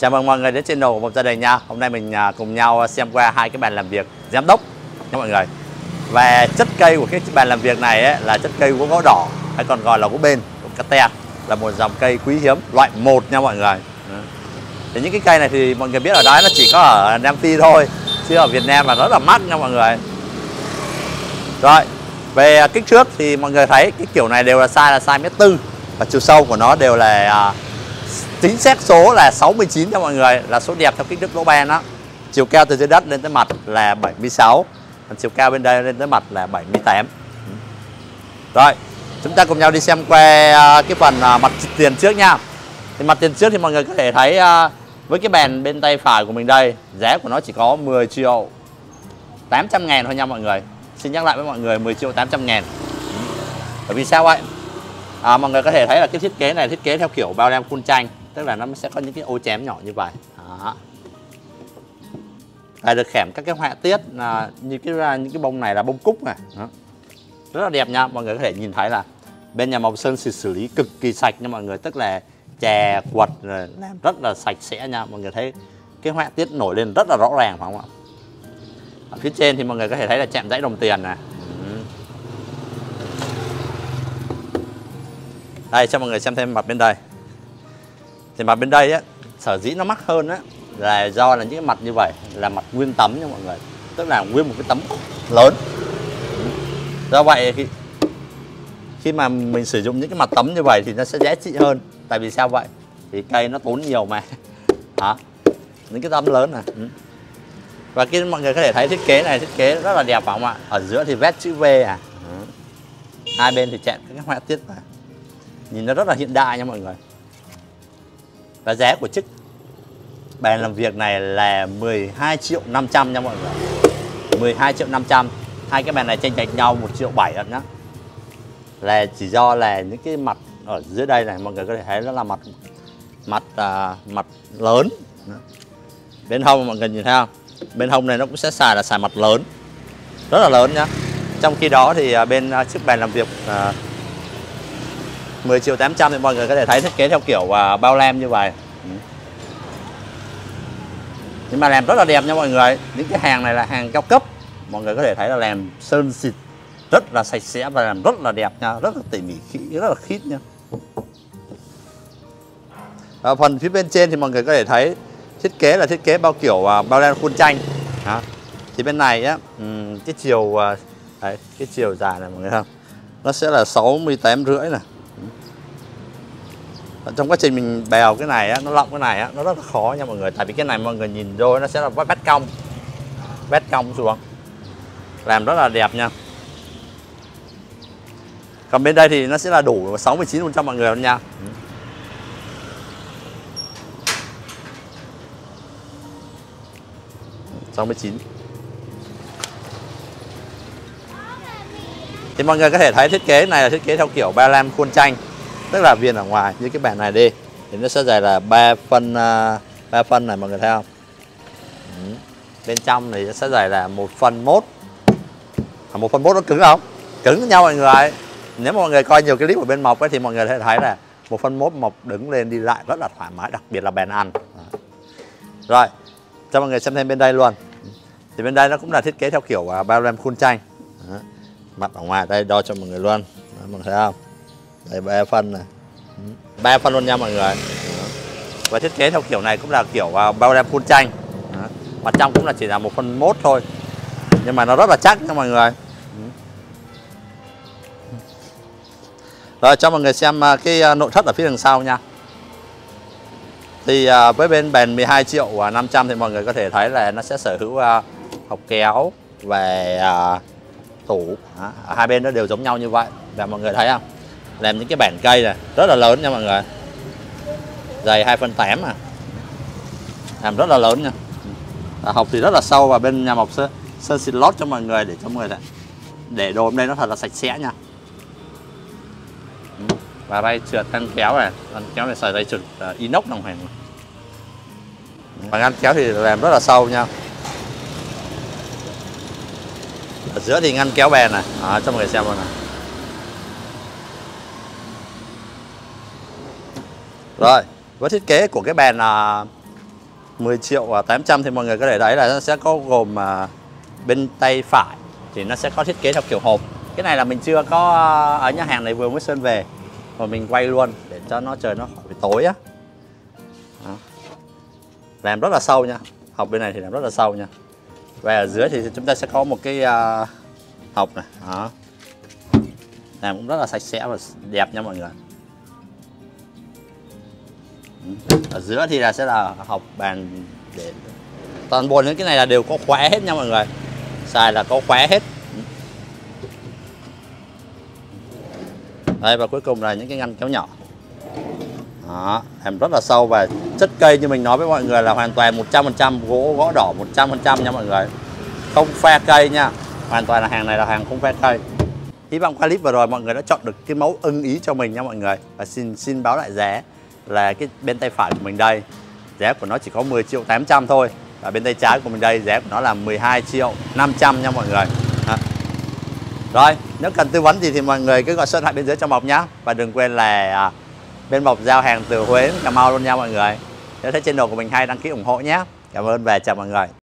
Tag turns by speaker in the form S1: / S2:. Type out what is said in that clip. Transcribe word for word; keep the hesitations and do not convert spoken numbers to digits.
S1: Chào mừng mọi người đến channel của Một Gia Đình nha. Hôm nay mình cùng nhau xem qua hai cái bàn làm việc giám đốc nha mọi người. Và chất cây của cái bàn làm việc này ấy, là chất cây gỗ đỏ hay còn gọi là gỗ bền, gỗ cate, là một dòng cây quý hiếm loại một nha mọi người. Thì những cái cây này thì mọi người biết ở đó nó chỉ có ở Nam Phi thôi, chứ ở Việt Nam là rất là mắc nha mọi người. Rồi, về kích thước thì mọi người thấy cái kiểu này đều là size là size mét tư, và chiều sâu của nó đều là uh, chính xác số là sáu mươi chín nha mọi người, là số đẹp theo kích thước lỗ ban đó. Chiều cao từ dưới đất lên tới mặt là bảy mươi sáu, còn chiều cao bên đây lên tới mặt là bảy mươi tám. Rồi, chúng ta cùng nhau đi xem qua uh, cái phần uh, mặt tiền trước nha. Thì mặt tiền trước thì mọi người có thể thấy uh, với cái bàn bên tay phải của mình đây, giá của nó chỉ có mười triệu tám trăm ngàn thôi nha mọi người. Xin nhắc lại với mọi người, mười triệu tám trăm ngàn. Bởi vì sao vậy? À, mọi người có thể thấy là cái thiết kế này thiết kế theo kiểu bao lam khuôn tranh, tức là nó sẽ có những cái ô chém nhỏ như vậy. Đó. Đây được khảm các cái họa tiết là như cái những cái bông này là bông cúc này. Đó. Rất là đẹp nha, mọi người có thể nhìn thấy là bên nhà màu sơn xử lý cực kỳ sạch nha mọi người, tức là chà quật làm rất là sạch sẽ nha. Mọi người thấy cái họa tiết nổi lên rất là rõ ràng phải không ạ? Ở phía trên thì mọi người có thể thấy là chạm dãy đồng tiền này. Đây cho mọi người xem thêm mặt bên đây. Thì mặt bên đây á, sở dĩ nó mắc hơn á là do là những cái mặt như vậy là mặt nguyên tấm nha mọi người, tức là nguyên một cái tấm lớn. Do vậy khi, khi mà mình sử dụng những cái mặt tấm như vậy thì nó sẽ giá trị hơn. Tại vì sao vậy? Thì cây nó tốn nhiều mà. Hả? Những cái tấm lớn này. Và cái mọi người có thể thấy thiết kế này thiết kế rất là đẹp phải không ạ? Ở giữa thì vét chữ V à. Hai bên thì chạm các cái họa tiết vào. Nhìn nó rất là hiện đại nha mọi người. Và giá của chiếc bàn làm việc này là mười hai triệu năm trăm nha mọi người. mười hai triệu năm trăm. Hai cái bàn này chênh lệch nhau một triệu bảy nhá. Là chỉ do là những cái mặt ở dưới đây này mọi người có thể thấy nó là mặt mặt uh, mặt lớn. Bên hông mọi người nhìn thấy không? Bên hông này nó cũng sẽ xài là xài mặt lớn, rất là lớn nhá. Trong khi đó thì uh, bên uh, chiếc bàn làm việc uh, mười triệu tám trăm thì mọi người có thể thấy thiết kế theo kiểu uh, bao lam như vậy. Nhưng mà làm rất là đẹp nha mọi người. Những cái hàng này là hàng cao cấp. Mọi người có thể thấy là làm sơn xịt rất là sạch sẽ và làm rất là đẹp nha, rất là tỉ mỉ, rất là khít nha. Ở phần phía bên trên thì mọi người có thể thấy thiết kế là thiết kế bao kiểu uh, bao lam khuôn tranh. Đó. Thì bên này á, um, cái chiều uh, đấy, cái chiều dài này mọi người thấy không? Nó sẽ là sáu mươi tám rưỡi này. Trong quá trình mình bèo cái này á, nó lọng cái này á, nó rất là khó nha mọi người. Tại vì cái này mọi người nhìn vô nó sẽ là vét cong, vét cong xuống, làm rất là đẹp nha. Còn bên đây thì nó sẽ là đủ sáu mươi chín phần trăm mọi người luôn nha. sáu mươi chín. Thì mọi người có thể thấy thiết kế này là thiết kế theo kiểu ba lam khuôn tranh, tức là viền ở ngoài như cái bàn này đi thì nó sẽ dài là ba phân ba phân này mọi người thấy không? Ừ. Bên trong thì nó sẽ dài là một phân mốt. À, một phân mốt nó cứng không? Cứng với nhau mọi người. Nếu mà mọi người coi nhiều cái clip của bên Mộc ấy, thì mọi người sẽ thấy là một phân mốt Mộc đứng lên đi lại rất là thoải mái, đặc biệt là bàn ăn. Đó. Rồi, cho mọi người xem thêm bên đây luôn. Thì bên đây nó cũng là thiết kế theo kiểu uh, bao lam khuôn tranh. Đó. Mặt ở ngoài đây đo cho mọi người luôn. Đó, mọi người thấy không? Đây ba phân này, ba phân luôn nha mọi người. Đó. Và thiết kế theo kiểu này cũng là kiểu uh, bao lam khuôn tranh. Đó. Mặt trong cũng là chỉ là một phân mốt thôi, nhưng mà nó rất là chắc nha mọi người. Rồi cho mọi người xem uh, cái uh, nội thất ở phía đằng sau nha. Thì uh, với bên bàn mười hai triệu năm trăm thì mọi người có thể thấy là nó sẽ sở hữu uh, hộc kéo và uh, tủ. Đó. Ở hai bên nó đều giống nhau như vậy. Và mọi người thấy không? Làm những cái bản cây này rất là lớn nha mọi người. Dày hai phân tám à. Làm rất là lớn nha. À, hộc thì rất là sâu, và bên nhà Mộc sơn, sơn xịt lót cho mọi người để cho mọi người để đồ hôm nay nó thật là sạch sẽ nha. Và đây trượt ngăn kéo này, ngăn kéo này xài dây trượt uh, inox đồng hành. Và ngăn kéo thì làm rất là sâu nha. Ở giữa thì ngăn kéo bàn này, à, cho mọi người xem luôn này. Rồi, với thiết kế của cái bàn uh, mười triệu tám trăm thì mọi người có thể thấy là nó sẽ có gồm à, bên tay phải thì nó sẽ có thiết kế theo kiểu hộp. Cái này là mình chưa có ở nhà hàng này vừa mới sơn về, và mình quay luôn để cho nó trời nó khỏi bị tối á. Đó. Làm rất là sâu nha, hộp bên này thì làm rất là sâu nha. Và ở dưới thì chúng ta sẽ có một cái uh, hộp này. Đó. Làm cũng rất là sạch sẽ và đẹp nha mọi người. Ở giữa thì là sẽ là hộp bàn để toàn bộ những cái này là đều có khóa hết nha mọi người. Xài là có khóa hết. Đây, và cuối cùng là những cái ngăn kéo nhỏ. Đó, làm rất là sâu và chất cây như mình nói với mọi người là hoàn toàn một trăm phần trăm gỗ gõ đỏ một trăm phần trăm nha mọi người. Không pha cây nha. Hoàn toàn là hàng này là hàng không pha cây. Hy vọng qua clip vừa rồi mọi người đã chọn được cái mẫu ưng ý cho mình nha mọi người. Và xin xin báo lại giá là cái bên tay phải của mình đây, giá của nó chỉ có mười triệu tám trăm thôi. Và bên tay trái của mình đây, giá của nó là mười hai triệu năm trăm nha mọi người. Đó. Rồi, nếu cần tư vấn gì thì mọi người cứ gọi số điện thoại bên dưới trong bọc nhá. Và đừng quên là à, bên bọc giao hàng từ Huế đến Cà Mau luôn nha mọi người. Nếu thấy channel của mình hay, đăng ký ủng hộ nhé. Cảm ơn và chào mọi người.